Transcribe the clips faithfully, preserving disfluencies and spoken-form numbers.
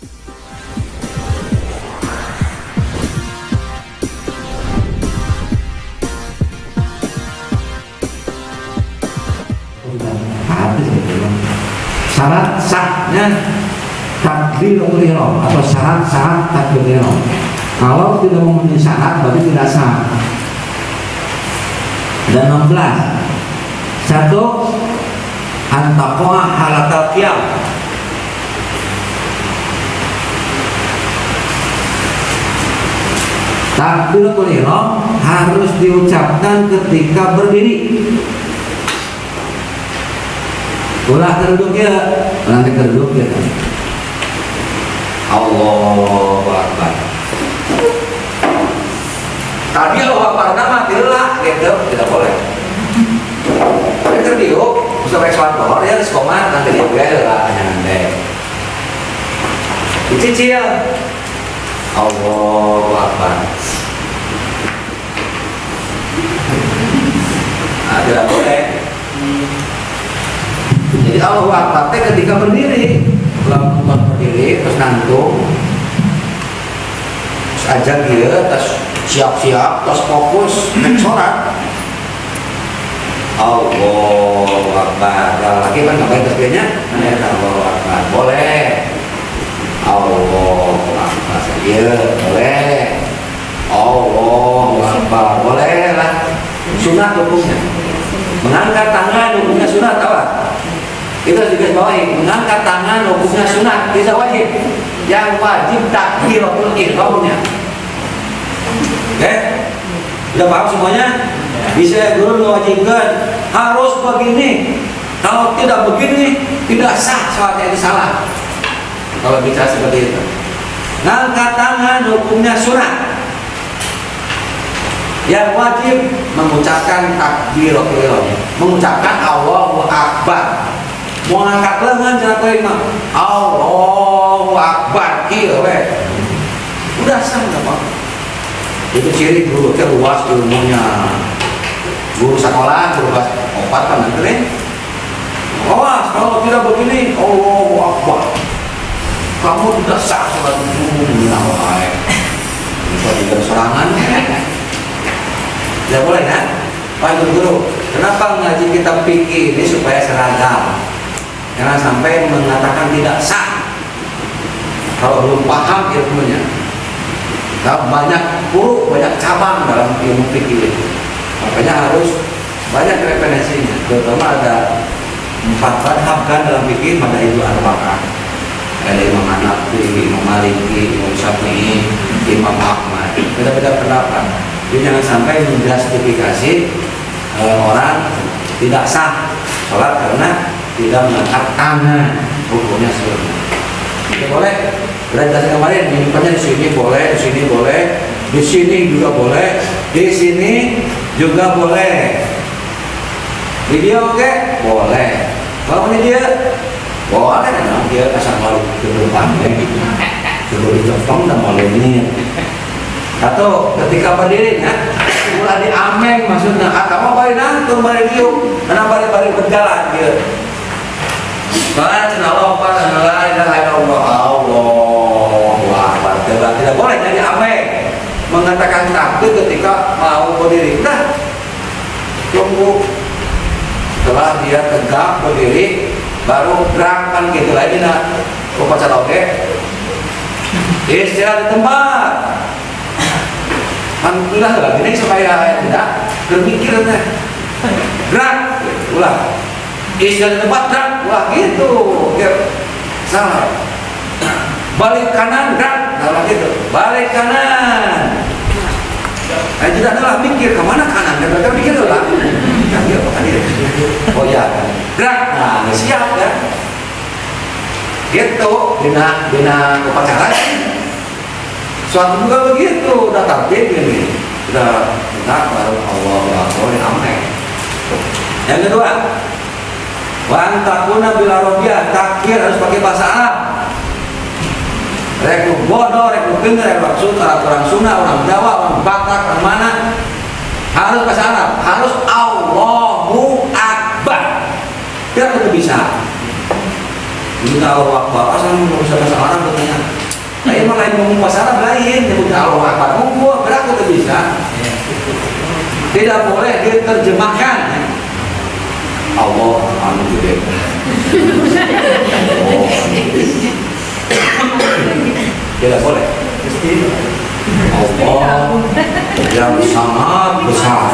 Syarat sahnya takbiratul ihram atau syarat-syarat takbiratul ihram. Kalau tidak memenuhi syarat berarti tidak sah. Dan enam belas. Satu, antaqa'a halatal qiyam. Takbiratul ihram harus diucapkan ketika berdiri. Ulah terduduk ya, nanti terduduk ya. Allahu Akbar. Tadi Allahu Akbar nama tidak, gitu tidak boleh. Tapi terdiuk, bisa pakai suara bawah ya, sekomat nanti dia bel lah, nanti. Dicicil. Allahu Akbar. Nah, tidak boleh. Jadi Allahu Akbar ketika berdiri, kalau berdiri terus ngantuk, terus aja dia, terus siap-siap, terus fokus naik sholat. Allahu Akbar. Kalau lagi kan ngapain tasbihnya? Mana Allahu Akbar boleh. Allahu Akbar saja boleh. Allahu Akbar boleh lah. Sunat hukumnya. Mengangkat tangan hukumnya sunat apa? Itu juga bawahi, mengangkat tangan hukumnya sunat, tidak wajib. Yang wajib takbiratul ihramnya. Oke? Sudah paham semuanya? Bisa guru mewajibkan harus begini. Kalau tidak begini, tidak sah sholatnya, ini salah. Kalau bicara seperti itu. Mengangkat tangan hukumnya sunat. Yang wajib mengucapkan takbiratul ihram, mengucapkan Allahu Akbar. Mau angkat lengan jangan terima Allahu Akbar kieu we. Udah sah enggak apa. Itu ciri guru teh luas ilmunya. Guru sekolah guru kelas empat kan nanti. Awas kalau tidak begini Allahu Akbar. Kamu tidak sah salat guru wae. Bisa juga serangan. Tidak boleh kan? Pak guru, kenapa ngaji kita pikir ini supaya seragam? Jangan sampai mengatakan tidak sah kalau belum paham ilmunya. Nah, banyak guru, banyak cabang dalam ilmu fikih. Makanya harus banyak referensinya. Terutama ada empat madhab kan dalam fikih, ada itu arba'ah. Ada Imam Hanafi, Imam Maliki, Imam Syafi'i, Imam Ahmad. Beda-beda pendapat. Jadi jangan sampai menjustifikasi eh, orang tidak sah sholat karena tidak mengangkat tangan, hukumnya seperti itu. Boleh. Sudah jelas kemarin, menyimpannya di sini boleh, di sini boleh, di sini juga boleh, di sini juga boleh. Video oke, okay? Boleh. Kalau ini dia boleh, kan? Dia asal balik ke depan, sudah dicopong dan boleh ini. Atau ketika berdiri, ya, mulai diameng maksudnya. Ah, kamu balik nantung, balik diuk, karena balik-balik berjalan dia. Baca Allah pada la ilaha illallah Allahu Akbar. Tidak, tidak boleh jadi ameng mengatakan takbir ketika mau berdiri. Nah, tunggu setelah dia tegak berdiri baru gerakan gitu lagi nak upacara oke. Istirahat di tempat. Alhamdulillah lagi ini supaya tidak berpikirnya. Gerak, ulang. Istirahat di tempat gerak, wah gitu, ya, salah. Balik kanan gerak, salah gitu. Balik kanan. Nah, tidak adalah mikir kemana kanan, dan mereka mikir lah. Kan dia, kan dia. Oh ya, gerak, nah siap ya. Gitu, bina bina upacara. Suatu juga begitu, udah takbir ini, udah enggak baru Allah Akbar ameng. Yang kedua. Wa antakuna bil arabiyah, takbir harus pakai bahasa Arab. Rek nu bodoh, rek nu pinter, rek maksud orang Sunda, orang Jawa, orang Batak, orang mana harus bahasa Arab, harus Allahu Akbar. Biar itu bisa. Minta Allahu Akbar, asal nggak bisa bahasa Arab katanya. Tapi emang lain ngomong bahasa Arab lain, nyebutnya Allah Akbar. Ngomong berarti itu bisa. Tidak boleh diterjemahkan. Allah anu gede. Tidak boleh. Allah yang sangat besar.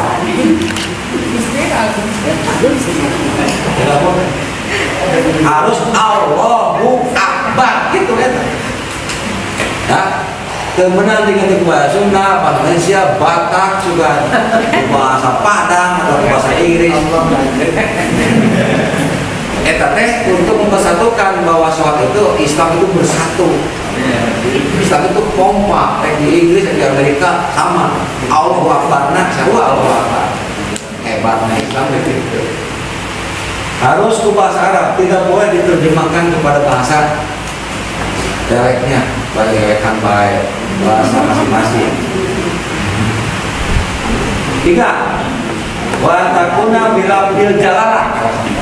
Tidak boleh. Harus Allahu Akbar gitu kan. Ya. Kemudian dengan bahasa Sunda, bahasa Indonesia, Batak juga bahasa Padang atau bahasa Inggris. Eta teh untuk mempersatukan bahwa sholat itu Islam itu bersatu. Islam itu kompak. Di Inggris di Amerika sama. Allahu Akbar, nah sarua Allahu Akbar. Hebatnya Islam begitu. Harus ke bahasa Arab, tidak boleh diterjemahkan kepada bahasa dialeknya, bahasa dialekkan baik, bahasa masing-masing. Tiga, wa takuna bilafdil jalalah.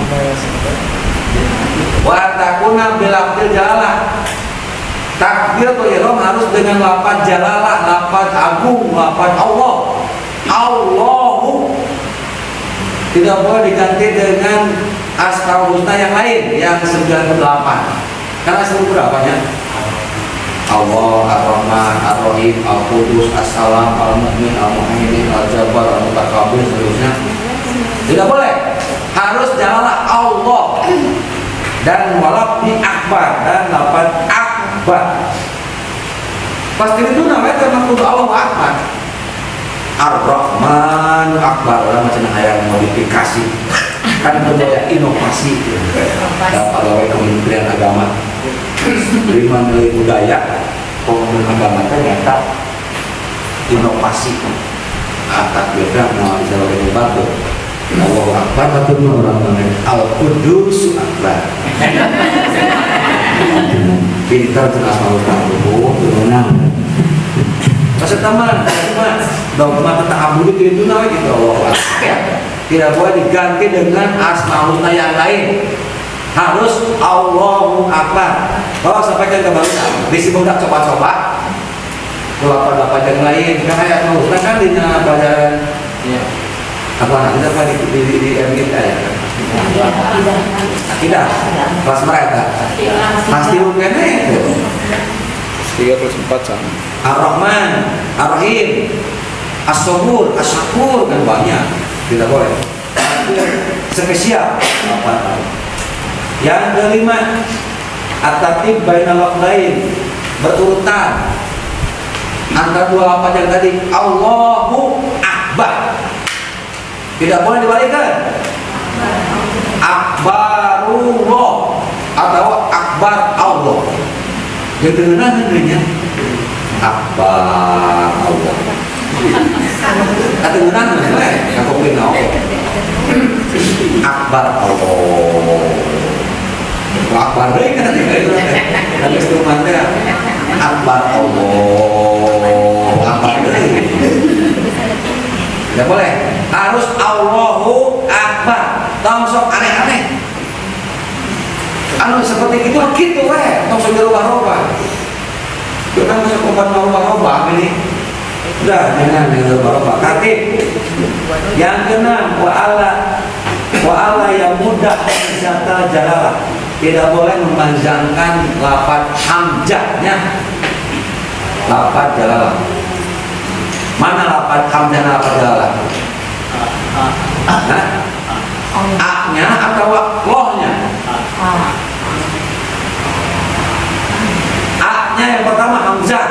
Wa takuna bilafdil jalalah. Takbiratul ihram harus dengan lafaz jalalah, lafaz agung, lafaz Allah. Allahu. Tidak boleh diganti dengan Asmaul Husna yang lain yang sembilan puluh delapan. Karena sembilan berapanya? Allah, Ar-Rahman, Ar-Rahim, Al-Qudus, As-Salam, Al-Mu'min, Al-Muhaimin, Al-Jabbar, Al-Mutakabbir, seterusnya. Tidak boleh. Harus jalalah Allah dan walafdi akbar dan lapan akbar. Pasti itu namanya termasuk Allah Akbar. Ar-Rahman Akbar, orang macam ayam modifikasi. Kan budaya inovasi. Dapat oleh Kementerian Agama. Lima nilai budaya Kementerian Agama ternyata inovasi. Atak beda nama bisa oleh membantu. Allahu Akbar betul orang-orang Al-Qudus Akbar. Pintar jelas malu kamu, menang. Masa teman, teman, dogma tentang abu itu namanya gitu Allah. Tidak boleh diganti dengan asmaul husna yang lain. Harus Allahu Akbar. Kalau sampaikan ke bangsa, bisi budak coba-coba. Lapan-lapan yang lain, karena ayat husna kan di pelajaran. Apa nanti apa di di di di M kita ya? Tidak, kelas mereka. Pasti bukan itu. Tiga plus empat sama. Ar-Rahman, Ar-Rahim, As-Sabur, As-Syakur kan banyak. Tidak boleh. Spesial. Yang kelima, at-tartib bainal lafzain, berurutan antara dua lafaz yang tadi. Allahu Akbar. Tidak boleh dibalikkan. Akbarullah atau Akbar Allah. Yang tengah tentunya Akbar Allah. Atau tengah mana? Aku pilih Akbar Allah. Akbar deh kan tadi itu. Tapi instrumennya Akbar Allah. Akbar deh. Tidak boleh. Harus Allahu Akbar. Tong aneh-aneh. Anu seperti itu gitu weh. Tong sok berubah-ubah. Kita masuk kompan berubah-ubah ini. Udah jangan yang berubah-ubah. Katib. Yang keenam wa ala wa ala yang mudah wisata jalalah. Tidak boleh memanjangkan lafaz hamzahnya. Lafaz jalalah. Mana lafaz hamzah dan lafaz jalalah? Nah, A-nya atau lohnya? A-nya yang pertama hamzah.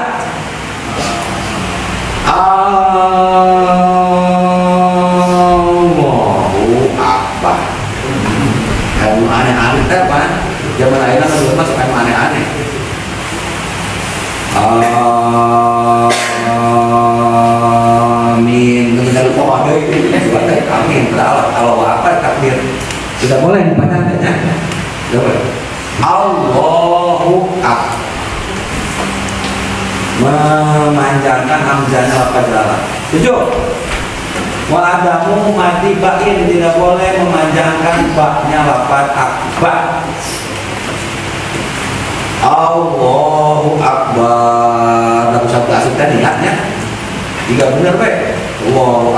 Allahu Akbar. Kamu aneh-aneh apa? Zaman akhirnya kan belum masuk kamu aneh-aneh. Amin. Kemudian lupa ada itu. Amin. Kalau apa takbir. Tidak boleh dipanjangkannya. Tidak boleh. Allahu Akbar. Memanjangkan hamzahnya lafaz jalalah. Tujuh. Wa adamu mati ba'in, tidak boleh memanjangkan ba'nya lafaz akbar. Allahu Akbar. Jika benar baik, Allahu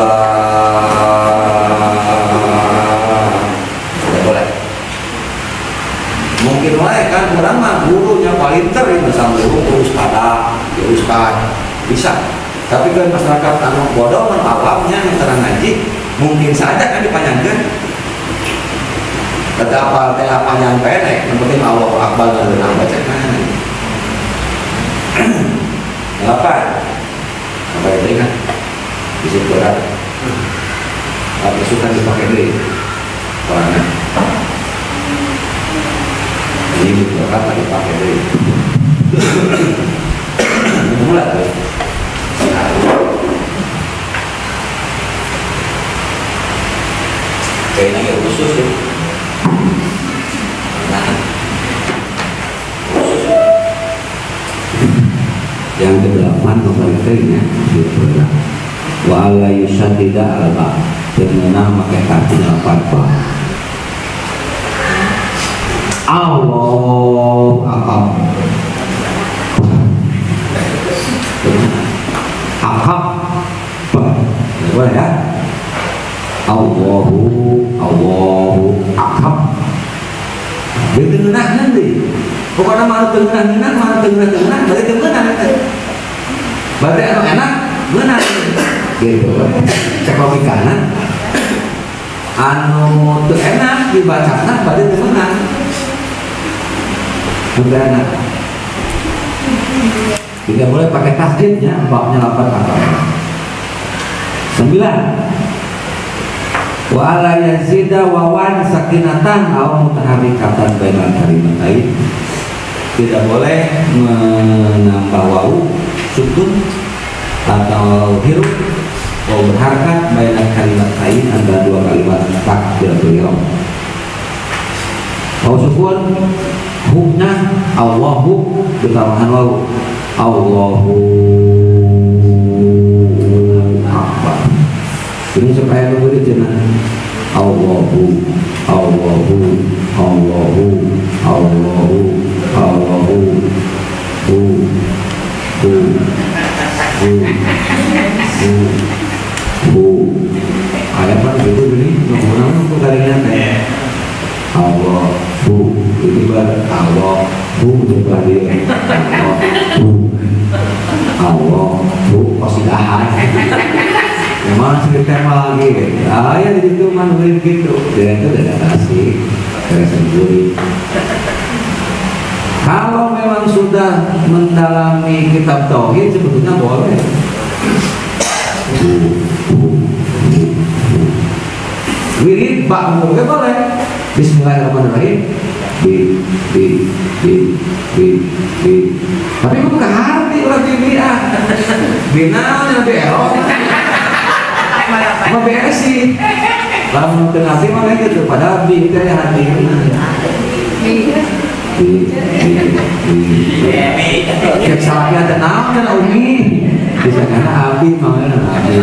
Akbar, tidak boleh. Mungkin wae kan orang mah gurunya paling ter itu sama guru ustad, ya ustad bisa. Tapi kan masyarakat anu bodoh anu awamnya yang terang ngaji mungkin saja kan dipanjangkan. Kata apa teh panjang pendek, yang penting Allahu Akbar dan baca kan. Apa? Apa itu kan? Bisa berat. Apa suka dipakai dulu? Karena ini berat lagi pakai dulu. Mulai tuh. Kayaknya ya khusus tuh. Nah, khusus. Yang kedelapan kembalinya diperlah. Wa ala yusaddida alba dengan pakai kaki delapan pak. Allah akam. Akam. Boleh ya? Allahu Allahu akam. Dia tengah nanti. Pokoknya mau tengah-tengah, mau tengah-tengah, berarti tengah berarti enak, benar gitu. Cek logikanya anu tuh enak dibacakan, berarti tengah sudah enak. Tidak boleh pakai tasdidnya, babnya delapan kata. Sembilan. Wa ala yazida wawan sakinatan aw mutaharrikatan bainal kalimatain. Tidak boleh menambah wawu sukun atau hirup atau berharkat bainal kalimatain antara dua kalimat takdir beliau. Wawu sukun hukna Allahu ditambahan wawu Allahu Akbar. Ini supaya kemudian jangan Allahu Allahu Allahu Allahu Allahu hu hu hu hu hu ada apa gitu ini ngomong untuk kalian teh Allahu itu ber Allahu juga dia Allahu Allahu kosidahan. Memang cerita lagi, ah ya di situ mana begitu, dia itu tidak kasih, tidak sendiri. Kalau memang sudah mendalami kitab tauhid sebetulnya boleh. Wirid bak boleh boleh. Bismillahirrahmanirrahim. Bi bi bi bi bi. Tapi bukan hati lagi dia. Binanya beol. Apa beres sih? Lalu tengah hati mana gitu, padahal bi kayak hati. Cek salahnya tenang kan Umi bisa karena Abi mau Abi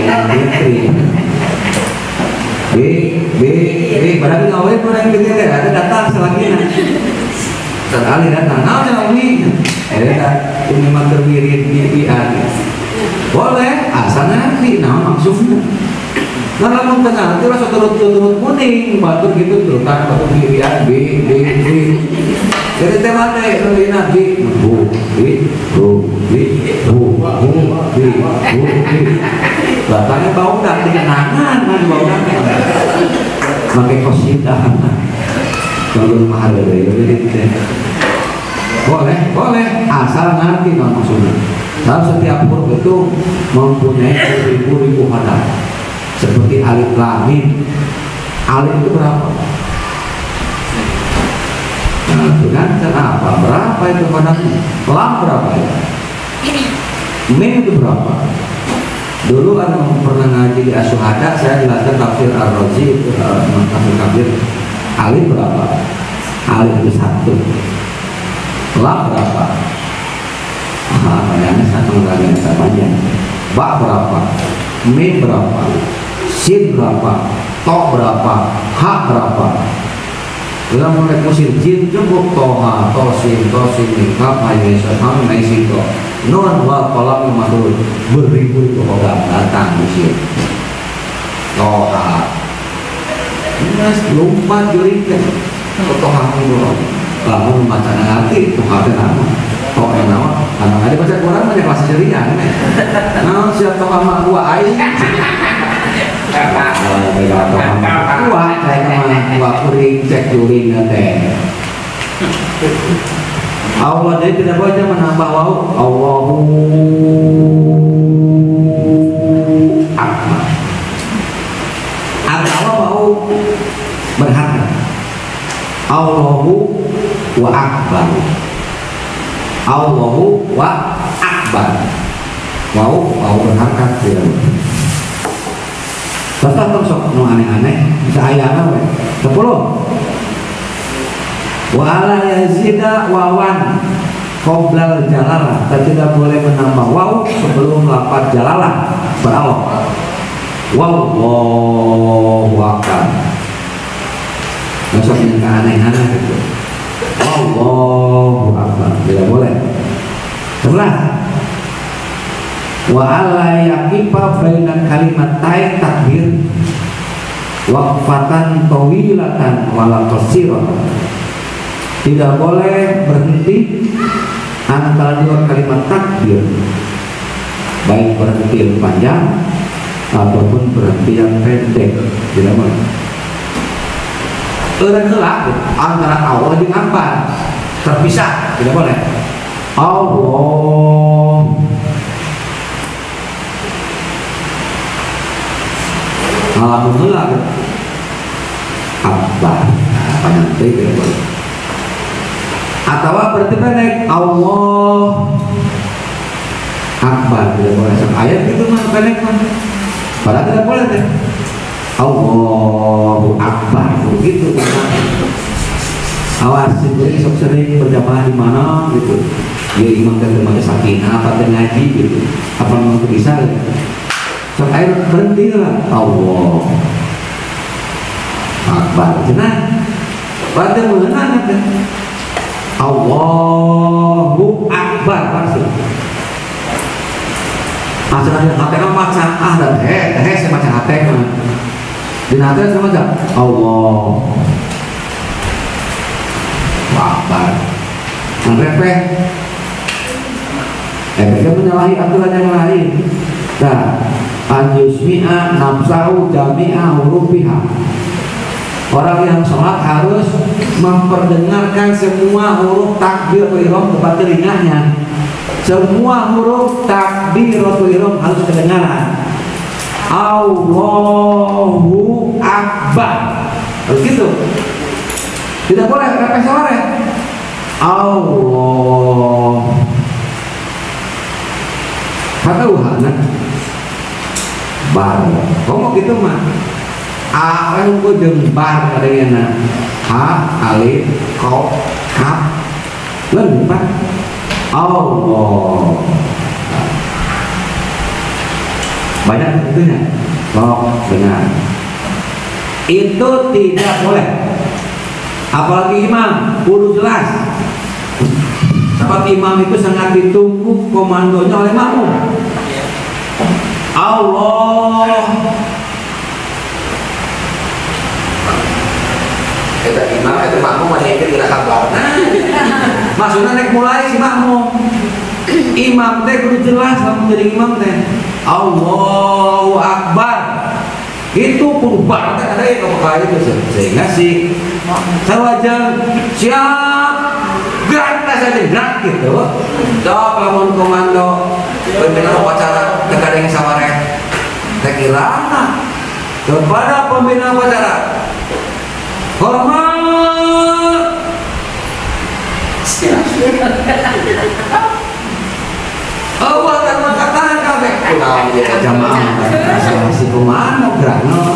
B B B padahal ngawin pun yang gitu ada datang selagi sekali datang nah Umi ada Umi matur wirid bibian boleh asal nanti nah maksudnya nah lamun tengah itu rasa turut-turut kuning batur gitu tuh kan batur bibian B B B jadi tema teh nulis nabi bu bi bu bi bu bu bi bu bi batangnya bau dak dikenangan kan bau dak pakai kosidah kalau mahal dari jadi boleh boleh asal nanti non maksudnya dalam setiap huruf itu mempunyai ribu-ribu huruf seperti alif lam mim alif itu berapa? Nah, dengan cara apa? Berapa itu padanya? Lam berapa ya? Mim itu berapa? Dulu ada pernah ngaji di Asyuhada, saya jelaskan tafsir Ar-Razi itu tafsir kabir. Alif berapa? Alif itu satu. Lam berapa? Ah, kayaknya satu lagi yang panjang. Ba berapa? Mim berapa? Sin berapa? To berapa? Ha berapa? Dalam mulai musim jin cukup toha, tosin, tosin, nikah, mayyesah, mayyesito. non wal kolam mahul beribu program datang musim toha mas lompat jurikan toha dulu lalu macam nanti toha nama toha nama anak ada baca Quran banyak kelas ceria nih nah siapa toha mak gua air beda toha mak gua kayak nama gua kuring cek juring nanti Allah jadi tidak boleh menambah wau Allahu Akbar atau wau berharga Allahu wa Akbar Allahu wa Akbar wau wau berharga tidak tetap sok no aneh-aneh bisa ayana we sepuluh wala yazida wawan qoblal jalalah dan tidak boleh menambah waw sebelum lafaz jalalah berallah wallahu akbar masuk yang keanehan gitu wallahu akbar tidak boleh sebelah wa ala yaqifa baina kalimatain takbir waqfatan tawilatan wala qasiratan tidak boleh berhenti antara dua kalimat takbir baik berhenti yang panjang ataupun berhenti yang pendek tidak boleh orang gelap antara Allah dengan apa terpisah tidak boleh Allah alhamdulillah Akbar apa nanti tidak boleh atau berarti pendek Allah Akbar tidak boleh ayat itu mah pendek mah padahal tidak boleh deh Allahu Akbar begitu awas sendiri sok sering berjamaah di mana gitu ya imam dan teman sakinah apa ngaji gitu apa mau bisa sok ayat berhenti lah Allah Akbar jenah berarti mengenang kan Allahu Akbar pasti. Asal ada hati kan macam ah dan he he saya macam hati kan. Di hati sama macam Allah Akbar. Repeh. Eh mereka menyalahi aturan yang lain. Nah, anjusmi'a nafsahu jami'a hurufiha. Orang yang sholat harus memperdengarkan semua huruf takbiratul ihram depan telinganya. Semua huruf takbiratul ihram harus kedengaran. Allahu Akbar. Begitu. Tidak boleh repeh sore. Allah. Kata wahana. Bar. Kamu gitu mah. Akan ku jembar kadangnya ha alif qaf kaf lengkap Allah banyak tentunya kok dengar itu tidak boleh apalagi imam kudu jelas seperti imam itu sangat ditunggu komandonya oleh makmum Allah kita imam itu makmum ada yang tidak kabar. Nah, maksudnya naik mulai si makmum. Imam teh kudu jelas lamun jadi imam teh. Allahu Akbar. Itu kudu banget ada yang kepakai itu sehingga si sawajan siap gerak saja gerak gitu. Coba lamun komando pembina upacara tekadeng sawareh. Teh kira kepada pembina upacara hormat Allah akan mengatakan kafe pulang dia jamaah masih kumano gerano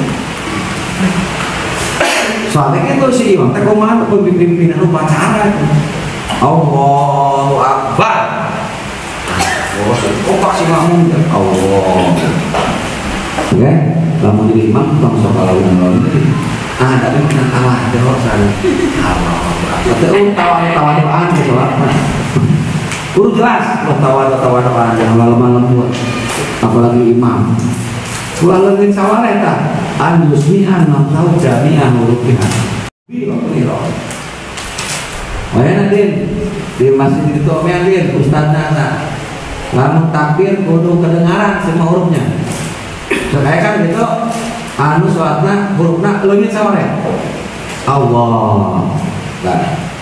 soalnya itu si imam teh kumano pemimpinan upacara Allahu Akbar oh si makmum Allah ya lamun jadi imam tong sok lawan-lawan ah tapi menang tawadhu sana Allah betul tawadhu tawadhuan sholat Kudu jelas, tawa-tawa tawa yang malam-malam apalagi imam. Kula leungit sawale tah an yusmi'an nam tau jami'an hurufihan. Bi biro. Wayana din di masjid itu omean din ustazna na. Lamun takbir kudu kedengaran semua hurufnya. Sekaya kan gitu anu salatna hurufna leungit sawale. Allah. Nah.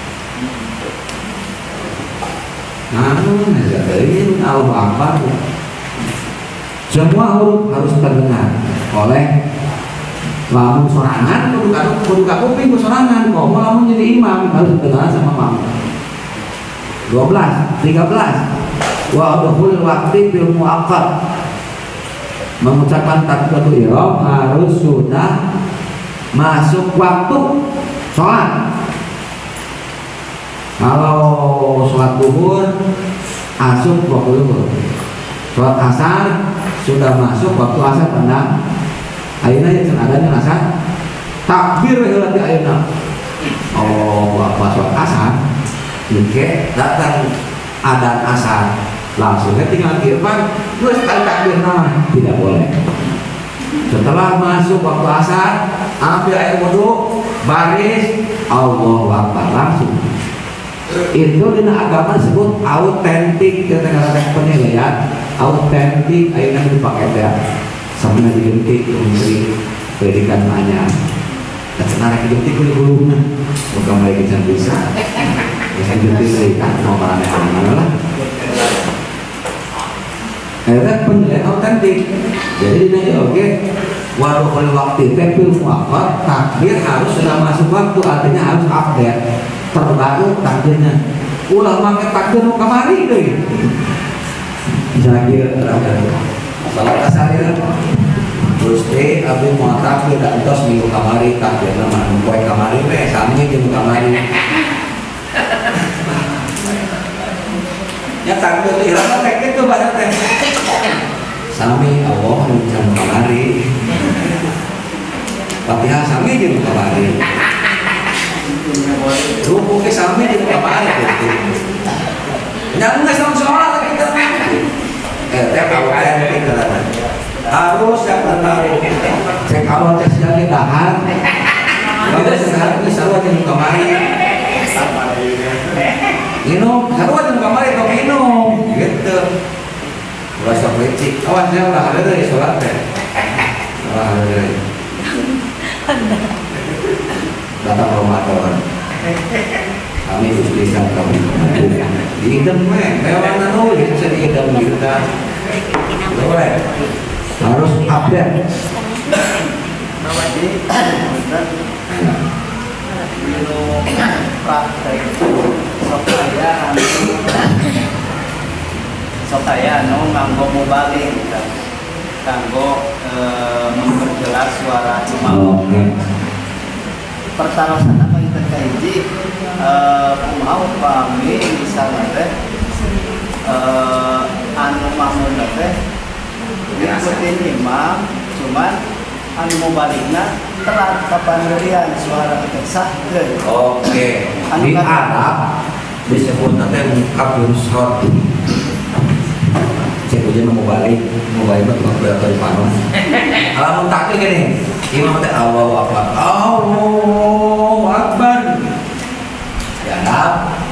Namun, ini Allahu Akbar. Semua huruf harus terdengar oleh lamun sorangan, kudu kudu kuping ku sorangan. Kok lamun jadi imam harus terdengar sama makmum. dua belas, tiga belas. Wa adkhul waqti bil muaqqat. Mengucapkan takbiratul ihram harus sudah masuk waktu sholat. Kalau sholat duhur asup waktu duhur, sholat asar sudah masuk waktu asar pandang. Ayeuna yang adanya asar takbir heula ti ayeuna. Oh, apa sholat asar? Oke, datang adzan asar langsung tinggal irfan terus takbir nama tidak boleh. Setelah masuk waktu asar, ambil air wudu, baris, Allahu Akbar langsung. Itu dina agama disebut autentik, kita kata penilaian autentik. Ayeuna dipakai teh sampai digentik menteri pendidikan nanya dan senara digentik kurikulumna bukan baik bisa bisa bisa digentik serikat mau parane mana lah. Akhirnya penilaian autentik. Jadi dina oke waduh kalau waktu tepil muakkad takbir harus sudah masuk waktu, artinya harus update terbaru takbirnya. Ulah make takbir nu kamari deui. Jadi salat asar ya. Terus teh abdi moal takbir da entos minggu kamari takbirna mah nu poe kamari teh sami jeung kamari. Ya takbir teh ihram teh kitu bae teh. Sami Allah nu jeung kamari. Fatihah sami jeung kamari. Ruku ke sami di kamari gitu. Jangan nggak sama sholat lagi kita. Eh, teh autentik kan. Harus yang benar. Cek awal tes jadi dahar. Kalau sekarang bisa aja di kamari. Minum, harus aja di kamari kau minum. Gitu. Rasa pelicik. Awalnya lah ada dari sholat teh. Lah ada dari. Datang Ramadan. Kami usulkan kami diidam meh, memang nanu bisa diidam kita. Boleh. Harus update. Praktek supaya supaya no nganggo mubalik nganggo memperjelas suara imam. Pertama sana bagi terkaji mau pahami misalnya teh anu mamun teh ikutin imam, cuman anu mau balikna telat kapandirian suara teh sah. Oke. Di Arab disebut nanti kabur short. Cek ujian mau balik, mau balik buat berapa di panon. Alamun takbir gini. Imam teh Allahu Akbar. Allahu Akbar. Ya dah.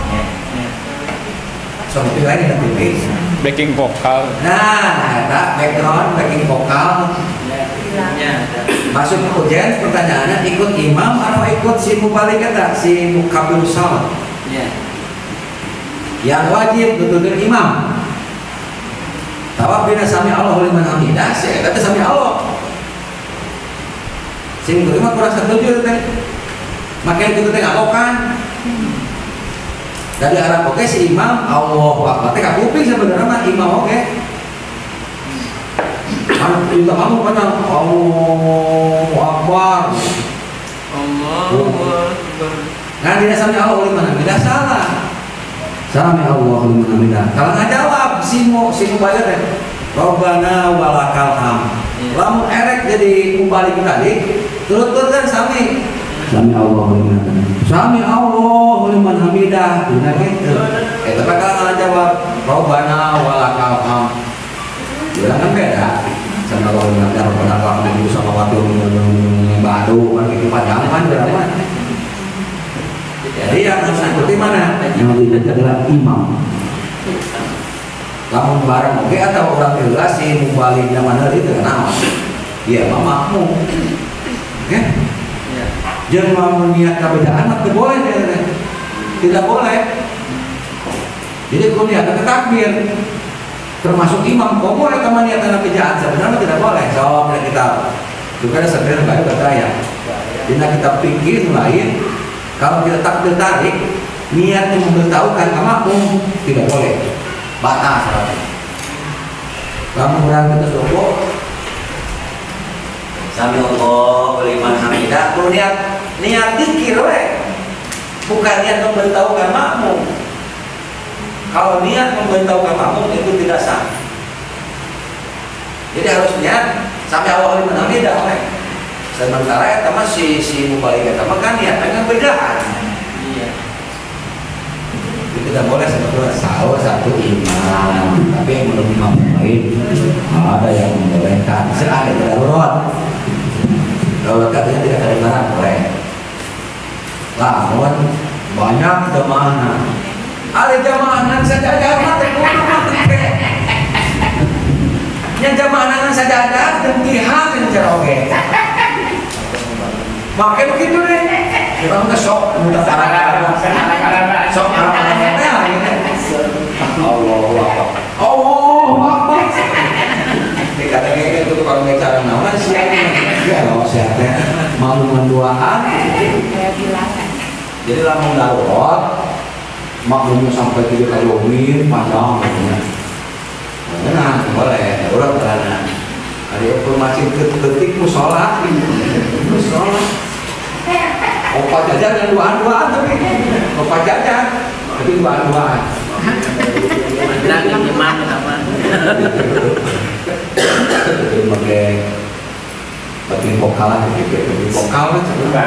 Sampai lagi nanti bis. Backing vokal. Nah, ada background backing vokal. Masuk ke ujian pertanyaannya ikut imam atau ikut si mubalik kata si mukabir salat. Yang wajib betul-betul imam. Tawaf bina sami Allahu liman hamidah. Saya kata sami Allah. Sing kelima kurang setuju teh. Makanya itu teh ngakokan. Dari Arab oke si imam Allahu Akbar teh kapuping sebenarnya mah imam oke. Kan kita kamu pada Allahu Akbar. Allahu Akbar. Nah tidak sami Allahu liman hamidah salah. Sami Allahu liman hamidah. Kalau nggak jawab si mu si mubayar teh Rabbana walakal hamd. Lamun erek jadi mubalik tadi turut-turut kan sami sami Allah liman sami Allah liman hamidah. Benar gitu. Eh tapi kalau nggak jawab Robana walakal ham. Bilang kan beda. Sama kalau dengar Robana walakal ham itu sama waktu yang baru kan itu padang kan berapa? Jadi yang harus ikuti mana? Yang dibaca adalah imam. Kamu bareng oke atau orang jelas sih mubaliknya mana itu kenapa? Dia makmum. Oke? Jangan mau niat kebedahan atau boleh tidak boleh. Jadi kalau niat takbir termasuk imam, kok boleh teman niat kebedahan sebenarnya tidak boleh. So kita juga ada sebenarnya baru bertanya. Jadi kita pikir lain. Kalau kita takbir tarik, niatnya memberitahukan ke makmum tidak boleh, batas. Kamu orang kita suruh Sami Allah beriman hamidah, perlu niat niat dikir weh, bukan niat memberitahukan makmum. Kalau niat memberitahukan makmum itu tidak sah. Jadi harus niat sampai awal beriman hamidah weh. Sementara ya teman si si mubalik ya teman kan ya dengan bedaan. Iya. Jadi tidak boleh sebetulnya sahur satu imam, tapi yang belum imam lain ada yang membolehkan. Ada darurat. Darurat katanya tidak ada barang boleh. Namun banyak jamaah. Ada jamaah yang saja jamaah terkumpul mati. Yang jamaah yang saja ada demikian yang ceroge. Makanya begitu deh, kita minta sok, minta cara-cara, sok arah-arahnya, Allah Akbar, Allah Akbar. Dikatakan kayak itu kalau bicara nama siapa? Ya Allah siapa? Mau menduaan? Jadi lamun darurat, makmumnya sampai tiga kali umir panjang, makmumnya. Nah, boleh, darurat karena ada informasi detik musola, musola. Opa jajan yang dua-duaan tapi, opa jajan tapi dua-duaan. Bilang yang imam apa? Jadi pakai batin vokal lah, batin vokal lah.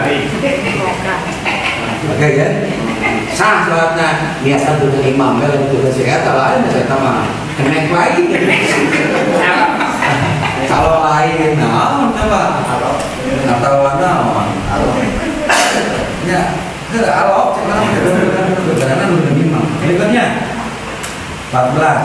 Oke kan? Sah sholatnya niatan untuk imam, kalau untuk saya lain saya tambah kenek lagi. Kalau lain, nah, apa? Atau mana? Ya, itu alok, cuman karena udah imam. Berikutnya empat belas.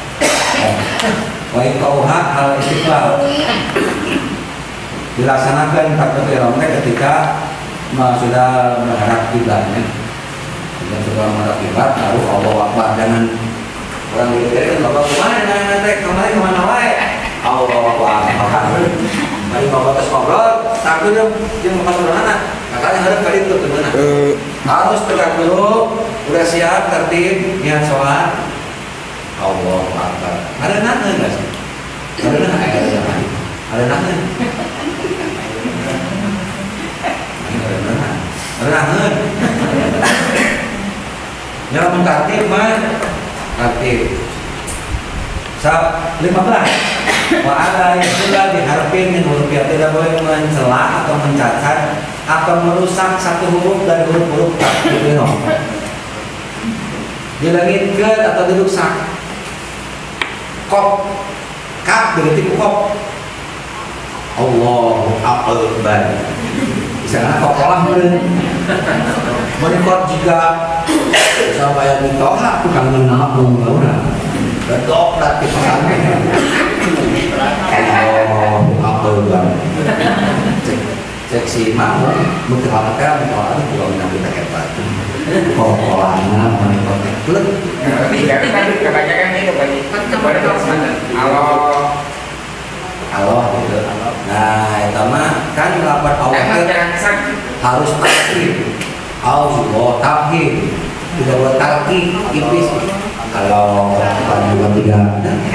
Wa iqauha al-istiqlal. Dilaksanakan takbir ihram ketika sudah menghadap kiblatnya. Sudah sudah menghadap kiblat, lalu Allahu Akbar. Jangan orang mikir kan bapak kemana? Nanti kemana kemana wae? Allahu Akbar. Mari bapak terus ngobrol, takbir yang empat sederhana. Kakaknya harus kali itu gimana? Harus tegak dulu, udah siap, tertib, niat sholat. Allahu Akbar. Ada nana nggak sih? Ada nana? Ada nana? Ada nana? Ada nana? Ada nana? Jangan tertib mah, tertib. Sab lima belas. Wa ada yang sudah diharapin min hurufnya, tidak boleh mencela atau mencacat atau merusak satu huruf dari huruf-huruf takbir. Dilangitkan atau dirusak. Kop, kap berarti kop. Allahu Akbar. Misalnya kop olah meren. Menikot juga sampai yang ditohak bukan mengenal penggauna. Betok berarti pesannya. Allahu Akbar. Cek si mau mengkhawatirkan orang itu juga mengambil pakai batu. Kok-kolannya menikot klub. Kebanyakan itu bagi. Allah. Allah gitu. Nah, itu mah kan lapar Allah harus takbir. Allah takbir. Tidak boleh talqi ipis. Kalau bukan juga tidak.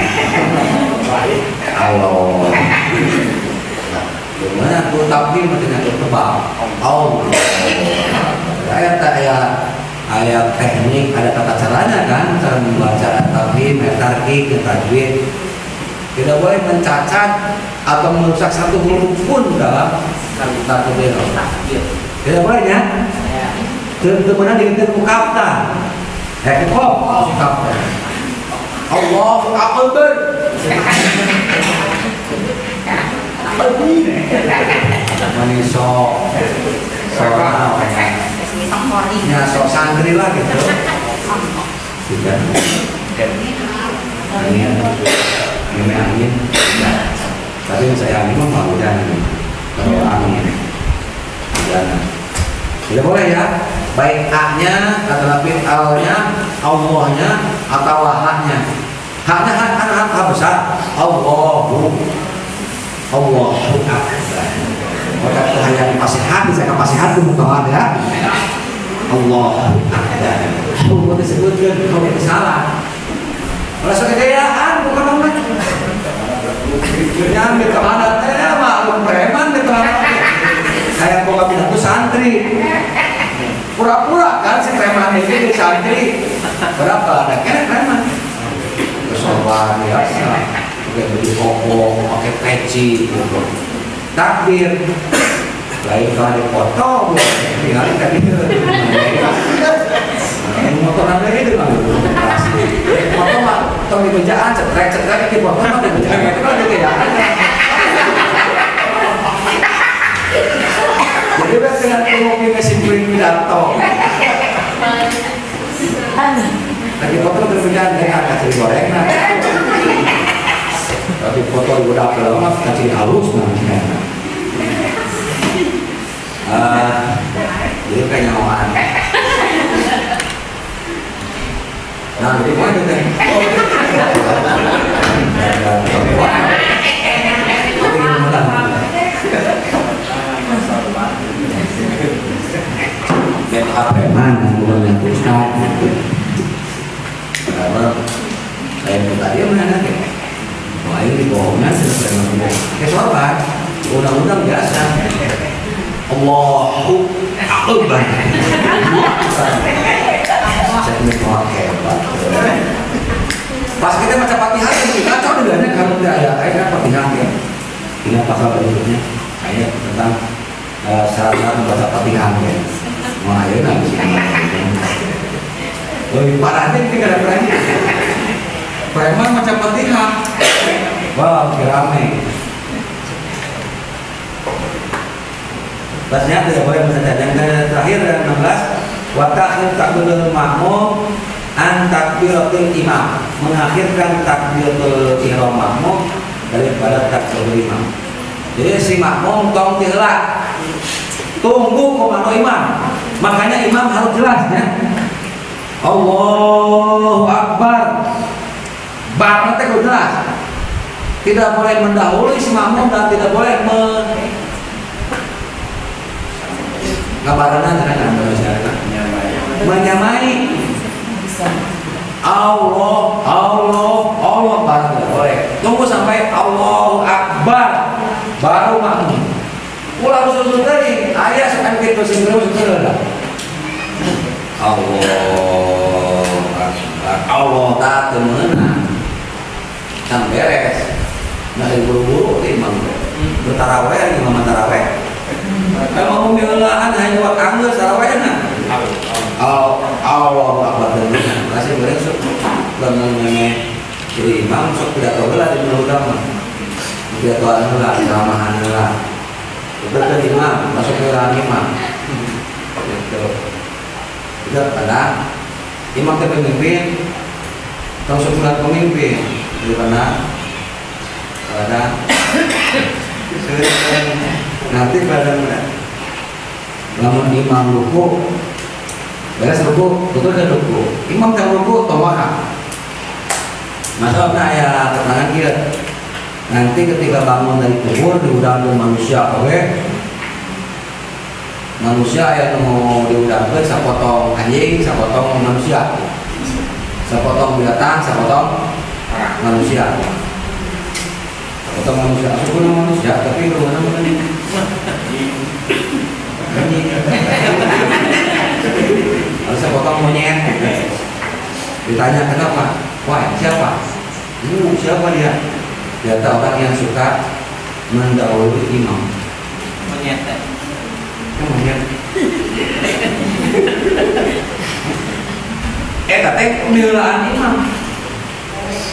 Allah. Gimana tuh takbir maksudnya tebal. Allah. Ayat ayat ayat teknik ada tata caranya kan, cara membaca takbir, tarkik, tajwid. Tidak boleh mencacat atau merusak satu huruf pun dalam takbir. Tidak boleh ya? Kemudian diganti kafta. Eh kok kafta. Allahu Akbar. Mani sok sok ya sok santri lah gitu. Tidak. Angin, angin, angin. Tapi saya angin mah mau hujan. Kalau angin, hujan. Tidak boleh ya. Baik A-nya atau tapi L-nya, Allah-nya atau H-nya. H-nya kan kan H besar. Allahu Allahu Akbar. Maka hanya kasih hati, saya kasih hati muka ya. Allahu Akbar. Allah disebutkan kalau itu salah. Rasa kegayaan bukan nama. Nyambi kemana teh maklum preman di tengah. Kayak kok bilang tuh santri. Pura-pura kan si preman ini di santri. Berapa ada kena preman? Kesopan biasa. Pakai baju koko, pakai peci gitu. Takbir. Lain kali foto, tinggal tadi ke. Motor nanti itu kan pasti. Motor mah tong di kerjaan cetrek cetrek di motor mah di kerjaan itu kan di kerjaan. Jadi kan dengan ngopi mesin kuing pidato. Lagi foto di kerjaan dari angkat ciri goreng nah. Tapi foto di udah lama kacil halus nah. Ah, jadi kayak nyaman. Nah, di mana teh? Make up preman yang belum yang pusat. Kalau saya minta dia mana teh? Wah ini bohongnya sudah preman. Kayak sorban, undang-undang biasa. Allahu Akbar. Saya ini orang hebat. Pas kita baca Fatihah itu kacau dengannya kalau tidak ada ayat Fatihah ya. Ingat pasal berikutnya ayat tentang uh, syarat membaca Fatihah ya. Mau ayat nggak bisa. Lebih parahnya kita ada berani. Preman baca Fatihah. Wah, rame. Basnya tidak boleh membaca. Yang terakhir enam belas. Wa ta'khir takbiratul makmum an takbiratul imam, mengakhirkan takbiratul ihram makmum daripada takbiratul imam. Jadi si makmum tong tiheula tunggu komando imam, makanya imam harus jelas ya. Allahu Akbar, barna teh kudu jelas, tidak boleh mendahului si makmum dan tidak boleh me ngabarana dengan masyarakat menyamai Allah Allah Allah baru boleh tunggu sampai Allahu Akbar baru makmum ulah usul tadi ayat sampai kita sendiri sendiri Allah Akbar Allah tak temenan sampai beres nggak buru-buru imam bertaraweh imam taraweh. Kalau pembelaan hanya buat anggur sarawahnya. Allah Allah Akbar dengan kasih goreng sok lengan jadi imam sok tidak tahu lah di agama. Tidak tahu lah ceramahan lah. Betul imam masuk ke dalam imam. Gitu. Tidak pada imam itu pemimpin, langsung bulan pemimpin. Di mana ada nanti pada namun imam ruku beres ruku betul dan ruku imam yang ruku tawaha masalahnya ya keterangan dia nanti ketika bangun dari kubur diundang manusia oke manusia yang mau diundangkan sapotong anjing sapotong manusia sapotong binatang sapotong manusia potong manusia, aku pun manusia, tapi lu mana mana ini? Harus saya potong monyet. Ditanya kenapa? Wah siapa? Ini siapa dia? Dia tahu orang yang suka mendahului imam. Monyet. Monyet. Eh katanya pembelaan imam.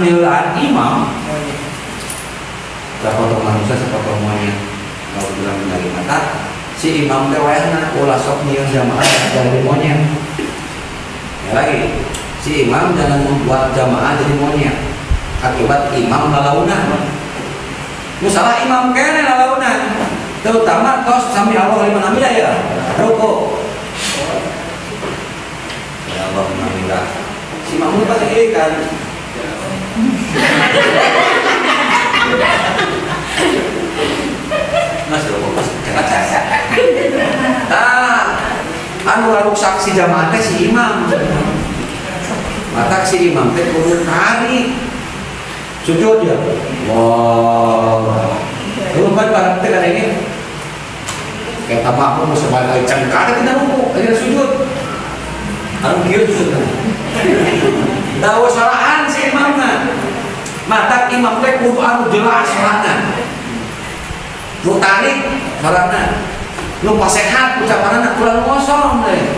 nyeulaan imam. Sapotong manusia sapotong monyet. Kalau bilang dari mata, si imam teh wayahna ulah sok nyieun jamaah jadi monyet. Ya lagi, si imam jangan membuat jamaah jadi monyet. Akibat imam lalaunan. Musalah imam kene lalaunan. Terutama tos sami Allah liman hamidah ya. Ruku. Ya Allah hamidah. Si imam pasti ini kan. Mas ruku pas cacat. Ah, anu rusak si jamaah teh si imam. Mata si imam teh kudu tarik. Sujud ya. Wow. Lu kan barang teh kan ini. Kayak tamak pun sebagai cengkar tidak ruku, akhirnya sujud. Anu kieu sujud. Dawa salahan si imamna. Mata imam teh kudu anu jelas salahna. Nu tarik salahna. Nu pasehat ucapanna kurang kosong teh.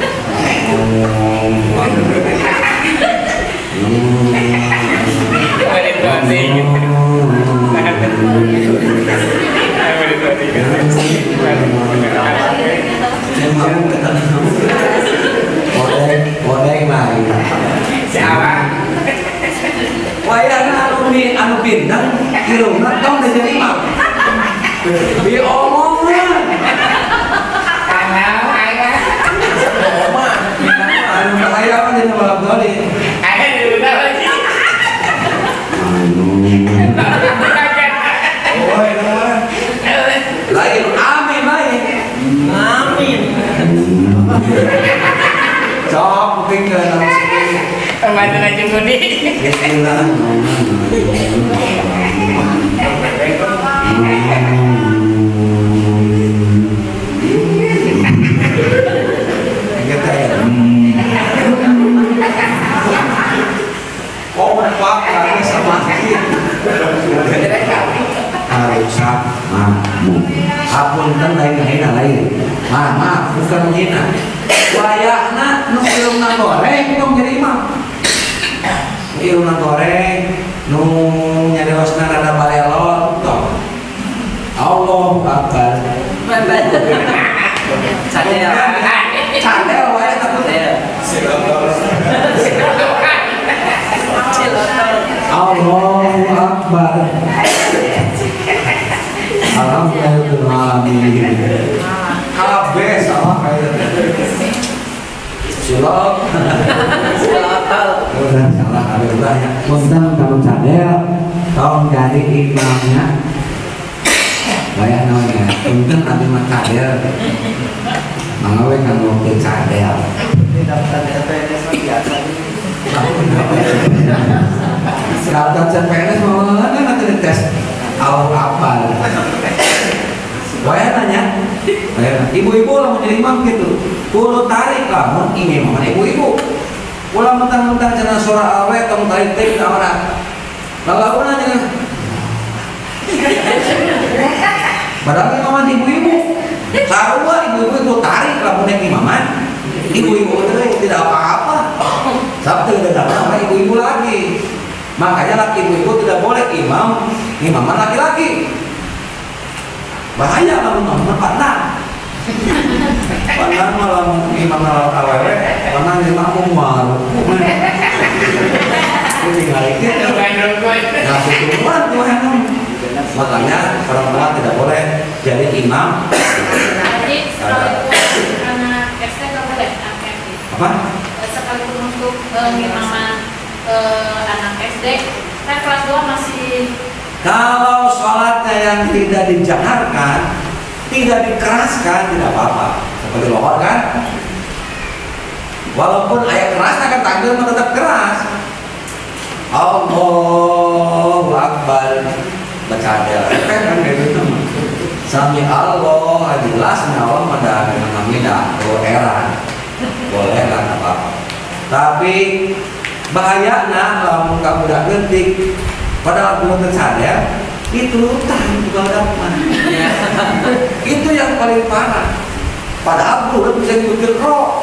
Odeng, odeng lain. Siapa? Wayahna anu di anu bintang, irungna tong teh jadi imam. Diomongna. Kalau ayah, Omah, anu bahaya kan jadi balap doli. ayah di rumah lagi. Oi, lain amin lain. Amin. Sok pikir nang sini. Kemana aja mudi? Kompak lagi sama harusak makmu. Hapunten lain hina lain. Maaf, maaf, bukan menghina. Wayahna nu irungna goreng tong jadi imam. Irungna goreng nu nyariosna rada balelol tong. Allahu akbar. Cadel. Cadel wae takut. Allahu akbar. Alhamdulillah. Kabeh sama kayak silok. Udah salah kabeh udah ya. Punten kalau cadel tolong jadi imamnya. Bayar namanya. Punten abi mah cadel. Mangawe kanggo teu cadel. Daftar C P N S biasa. Daftar C P N S mana nanti tes awal apa? Wah nanya, ibu-ibu lah mau jadi imam gitu, kudu tarik lah, mau imam mana ibu-ibu, ulah mentang-mentang cina surah awet, tong tarik tarik kamar, lalu nanya, padahal imaman ibu-ibu, sarua ibu-ibu itu tarik lah mau imaman, ibu-ibu itu tidak apa-apa, sabtu tidak dapat ibu-ibu lagi, makanya laki ibu-ibu tidak boleh imam, imaman laki-laki. Bahaya kalau nonton panah panah malam imam awewe panah di makmum baru ini tinggal dikit ngasih turunan Tuhan. Makanya perempuan tidak boleh jadi imam. Jadi sekali itu anak S D nggak boleh anak S D. Apa? Sekalipun untuk pengimaman anak S D kan kelas dua masih. Kalau sholatnya yang tidak dijaharkan, tidak dikeraskan, tidak apa-apa. Seperti lohor kan? Walaupun ayat keras akan takbir tetap keras. Allahu Akbar bercadel. Kan kan gitu. Sami Allah jelas Allah pada hamidah era. Boleh kan apa-apa. Tapi bahayana kalau kamu udah ngetik padahal belum tersadar itu utang juga dapat. Itu yang paling parah. Padahal belum bisa dibikin roh.